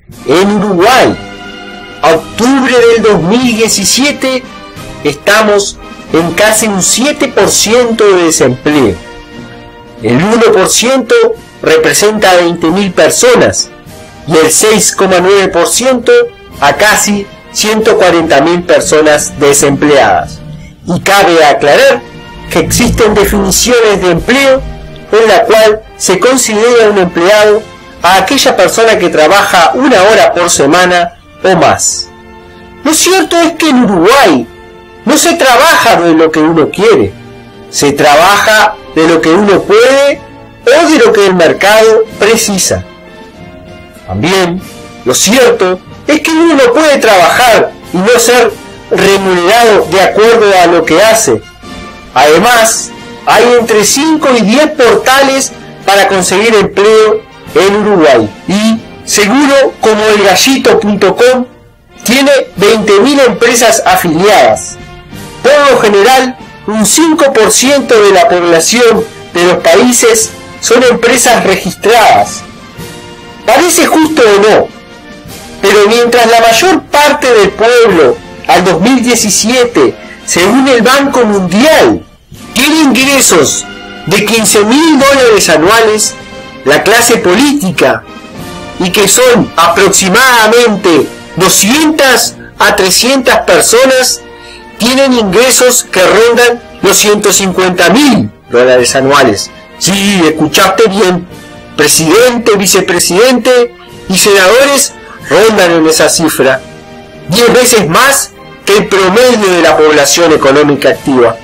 En Uruguay, a octubre del 2017, estamos en casi un 7% de desempleo. El 1% representa a 20.000 personas y el 6,9% a casi 140.000 personas desempleadas. Y cabe aclarar que existen definiciones de empleo en la cual se considera un empleado a aquella persona que trabaja 1 hora por semana o más. Lo cierto es que en Uruguay no se trabaja de lo que uno quiere, se trabaja de lo que uno puede o de lo que el mercado precisa. También, lo cierto es que uno no puede trabajar y no ser remunerado de acuerdo a lo que hace. Además, hay entre 5 y 10 portales para conseguir empleo en Uruguay y, seguro como elgallito.com, tiene 20.000 empresas afiliadas. Por lo general, un 5% de la población de los países son empresas registradas. Parece justo o no, pero mientras la mayor parte del pueblo al 2017, según el Banco Mundial, tiene ingresos de $15.000 anuales, la clase política, y que son aproximadamente 200 a 300 personas, tienen ingresos que rondan los $150.000 anuales. Sí, escuchaste bien. Presidente, vicepresidente y senadores rondan en esa cifra, 10 veces más que el promedio de la población económica activa.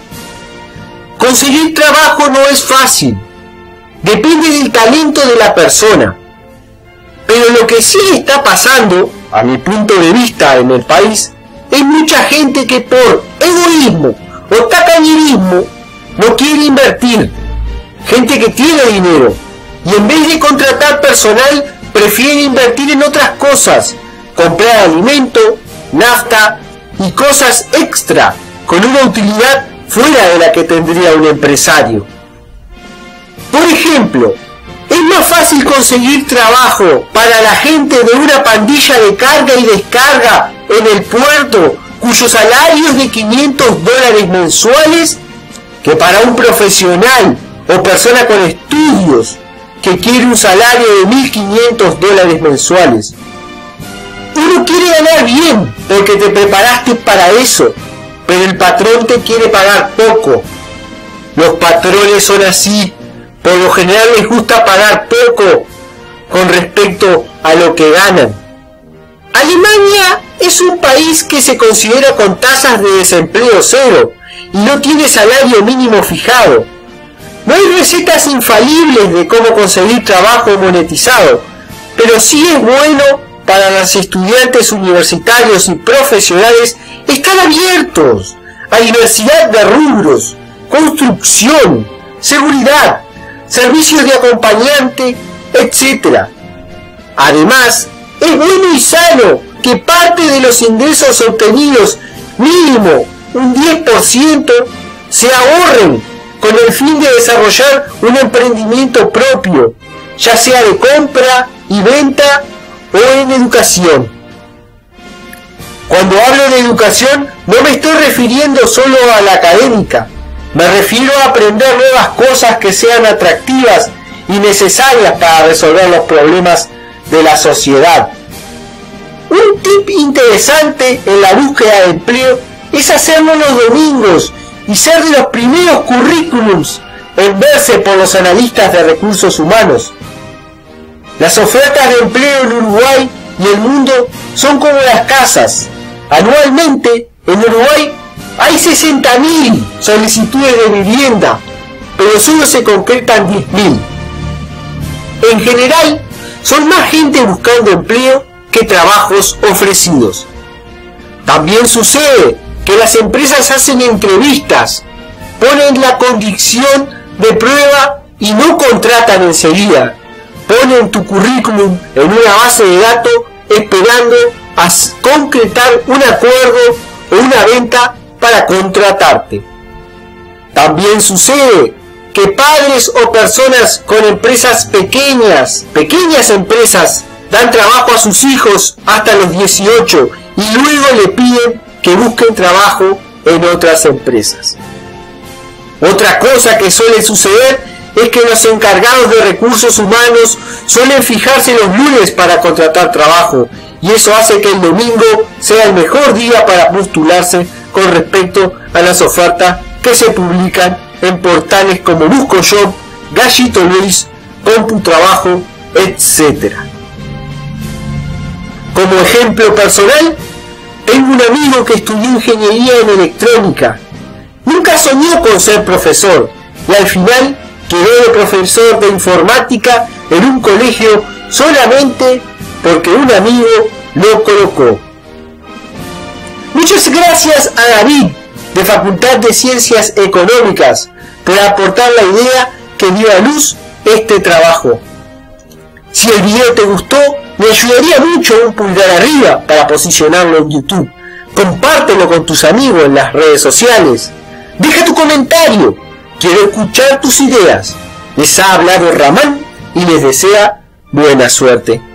Conseguir trabajo no es fácil, depende del talento de la persona. Pero lo que sí está pasando, a mi punto de vista en el país, es mucha gente que por egoísmo o tacañerismo no quiere invertir. Gente que tiene dinero y en vez de contratar personal prefiere invertir en otras cosas, comprar alimento, nafta y cosas extra con una utilidad fuera de la que tendría un empresario. Por ejemplo, es más fácil conseguir trabajo para la gente de una pandilla de carga y descarga en el puerto cuyo salario es de $500 mensuales que para un profesional o persona con estudios que quiere un salario de $1.500 mensuales. Uno quiere ganar bien porque te preparaste para eso, pero el patrón te quiere pagar poco. Los patrones son así, por lo general les gusta pagar poco con respecto a lo que ganan. Alemania es un país que se considera con tasas de desempleo cero y no tiene salario mínimo fijado. No hay recetas infalibles de cómo conseguir trabajo monetizado, pero sí es bueno para los estudiantes universitarios y profesionales estar abiertos a diversidad de rubros, construcción, seguridad, servicios de acompañante, etc. Además, es bueno y sano que parte de los ingresos obtenidos, mínimo un 10%, se ahorren con el fin de desarrollar un emprendimiento propio, ya sea de compra y venta o en educación. Cuando hablo de educación no me estoy refiriendo solo a la académica, me refiero a aprender nuevas cosas que sean atractivas y necesarias para resolver los problemas de la sociedad. Un tip interesante en la búsqueda de empleo es hacerlo los domingos y ser de los primeros currículums en verse por los analistas de recursos humanos. Las ofertas de empleo en Uruguay y el mundo son como las casas. Anualmente en Uruguay hay 60.000 solicitudes de vivienda, pero solo se concretan 10.000. En general, son más gente buscando empleo que trabajos ofrecidos. También sucede que las empresas hacen entrevistas, ponen la condición de prueba y no contratan enseguida. Ponen tu currículum en una base de datos esperando a concretar un acuerdo o una venta para contratarte. También sucede que padres o personas con empresas pequeñas empresas dan trabajo a sus hijos hasta los 18 y luego le piden que busquen trabajo en otras empresas. Otra cosa que suele suceder es que los encargados de recursos humanos suelen fijarse los lunes para contratar trabajo, y eso hace que el domingo sea el mejor día para postularse con respecto a las ofertas que se publican en portales como BuscoJob, Gallito Luis, CompuTrabajo, etc. Como ejemplo personal, tengo un amigo que estudió ingeniería en electrónica. Nunca soñó con ser profesor y al final quedó de profesor de informática en un colegio solamente porque un amigo lo colocó. Muchas gracias a David de Facultad de Ciencias Económicas por aportar la idea que dio a luz este trabajo. Si el video te gustó, me ayudaría mucho un pulgar arriba para posicionarlo en YouTube. Compártelo con tus amigos en las redes sociales. Deja tu comentario. Quiero escuchar tus ideas. Les ha hablado Ramán y les desea buena suerte.